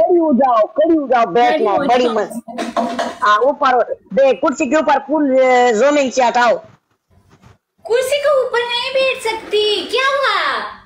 खड़ी हो जाओ, बैठना है बड़ी मस्त। हाँ ऊपर दे, कुर्सी के ऊपर फुल जोमिंग से हटाओ। कुर्सी के ऊपर नहीं बैठ सकती, क्या हुआ?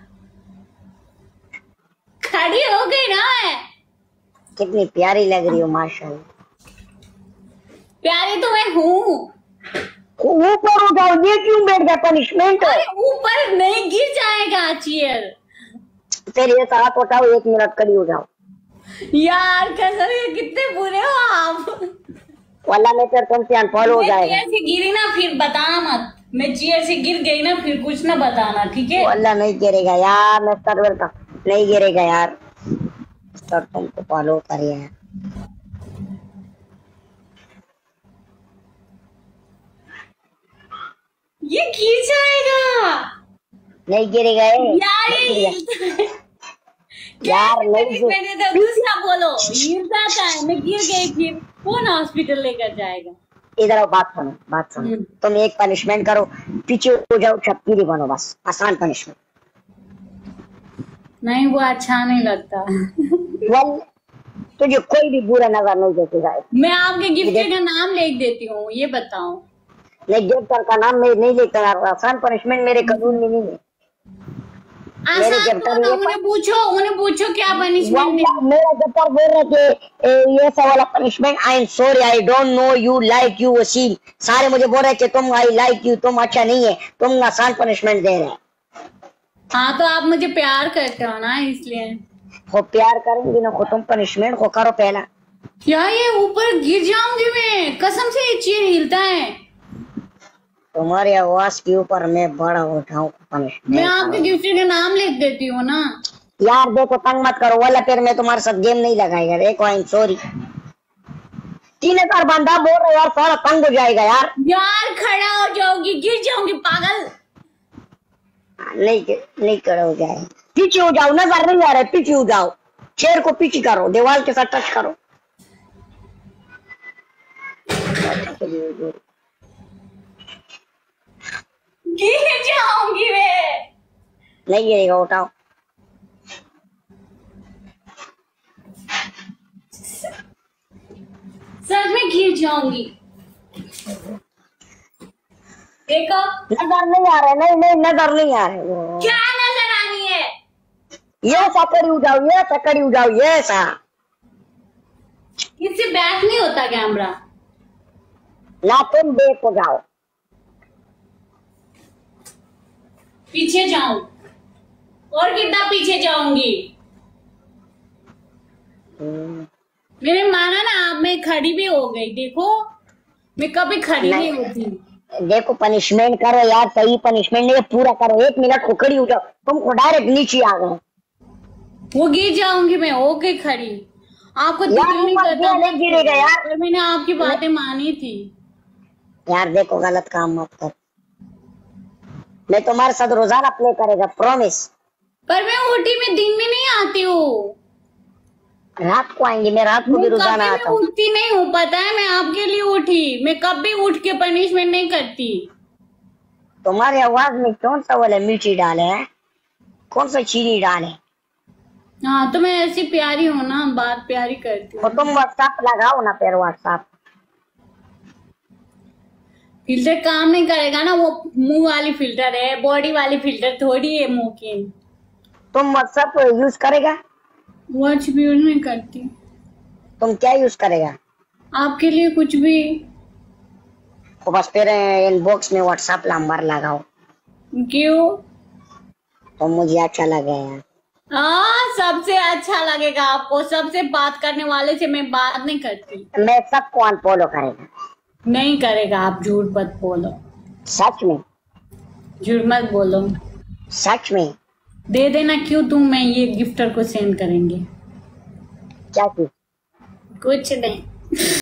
खड़ी हो गई ना मैं। कितनी प्यारी लग रही हो माशाल्लाह। प्यारी तो मैं हूँ। ऊपर हो जाओ, ये क्यों बैठ गया? पनिशमेंट है। अरे ऊपर नहीं, गिर जाएगा चेयर। फिर ये हाथ उठाओ, 1 मिनट खड़ी हो जाओ। यार कसम है, कितने बुरे हो आप। वाला में फिर तुमसे अनफॉलो हो जाएगा। चेयर से गिरी ना फिर बताना मत। मैं चेयर से गिर गई ना फिर कुछ ना बताना, ठीक है? वाला नहीं गिरेगा यार, मैं सर्वर का नहीं गिरेगा यार। सर तुमको फॉलो करिए हैं। ये गिर जाएगा। नहीं गिरेगा यार नहीं तो दूसरा बोलो, गिर जाता है। मैं गिर गई फिर कौन हॉस्पिटल लेकर जाएगा? इधर आओ, बात सुनो। तुम एक पनिशमेंट करो, पीछे हो जाओ, छपकीरी बनो, बस आसान पनिशमेंट। नहीं वो अच्छा नहीं लगता। तुझे कोई भी बुरा नजर नहीं देखेगा। मैं आपके गिफ्टर का नाम लिख देती हूँ, ये बताओ। नहीं, गिफ्टर का नाम मैं नहीं लिखता। आसान पनिशमेंट मेरे कानून में नहीं है। उन्हें पूछो क्या पनिशमेंट। मेरा गिफ्टर बोल रहे थे ये वाला punishment, I am sorry, I don't know you like you Waseem. सारे मुझे बोल रहे थे तुम आई लाइक यू, तुम अच्छा नहीं है, तुम आसान पनिशमेंट दे रहे हैं। हाँ तो आप मुझे प्यार करते हो ना, इसलिए। वो प्यार करेंगे ना, तुम पनिशमेंट को करो पहला। क्या ये ऊपर गिर जाऊंगी मैं, कसम से ये चेयर हिलता है। तुम्हारी आवाज के ऊपर मैं बड़ा उठाऊं पनिशमेंट। मैं आपके गिफ्टर का नाम लिख देती हूँ ना। यार देखो, तंग मत करो, वाला फिर मैं तुम्हारे साथ गेम नहीं लगाएगा। देखो आई एम सॉरी। 3000 बंदा बोल रहे यार, सारा तंग हो जाएगा यार। यार खड़ा हो जाओगी, गिर जाऊंगी पागल। नहीं खड़ा हो जाए, पीछे हो जाओ, नजर नहीं आ रहा है, पीछे हो जाओ। चेयर को पीछे करो, दीवार के साथ टच करो। गिर जाऊंगी मैं। नहीं गिरेगा, उठाओ। सच में गिर जाऊंगी। देखो नजर नहीं आ रहा है। नहीं नजर नहीं आ रहा है। क्या नजर आनी है? ये सा खड़ी हो जाओ, ये सा खड़ी हो जाओ, ये सा। इससे बैक नहीं होता कैमरा ना, तुम बैक हो जाओ। पीछे जाऊं और कितना पीछे जाऊंगी? मैंने माना ना, आप मैं खड़ी भी हो गई। देखो मैं कभी खड़ी नहीं होती। देखो पनिशमेंट करो यार, सही पनिशमेंट नहीं, पूरा करो। 1 मिनट को खड़ी हो जाओ, तुमको डायरेक्ट नीचे आ गए। वो गिर जाऊंगी मैं, ओके खड़ी। आपको नहीं गिरेगा यार। मैंने आपकी बातें मानी थी। यार देखो, गलत काम मत कर। मैं तुम्हारे साथ रोजाना प्ले करेगा, प्रॉमिस। पर मैं ओटी में दिन में नहीं आती हूँ, रात को आएंगे। मैं रात को भी रोजाना आता हूँ। उठती नहीं हूँ, पता है? मैं आपके लिए उठी। मैं कभी उठ के पनिशमेंट नहीं करती। तुम्हारी आवाज में कौन सा वाला मिर्ची डाले है, कौन सा चीनी डाले? हाँ तो मैं ऐसी प्यारी हूँ ना, बात प्यारी करती हूँ। तुम व्हाट्सएप लगाओ ना, फिर व्हाट्सएप फिल्टर काम नहीं करेगा ना। वो मुंह वाली फिल्टर है, बॉडी वाली फिल्टर थोड़ी है मुंह की। तुम व्हाट्सएप यूज करेगा? कुछ भी यूज नहीं करती। तुम क्या यूज करेगा? आपके लिए कुछ भी। तो बस फिर इनबॉक्स में व्हाट्सएप नंबर लगाओ। क्यों? तो मुझे अच्छा लगेगा। हाँ सबसे अच्छा लगेगा आपको। सबसे बात करने वाले से मैं बात नहीं करती। मैं सबको अनफॉलो करेगा। नहीं करेगा, आप झूठ मत बोलो। सच में? झूठ मत बोलो। सच में दे देना। क्यों तुम मैं ये गिफ्टर को सेंड करेंगे? क्या चीज? कुछ नहीं।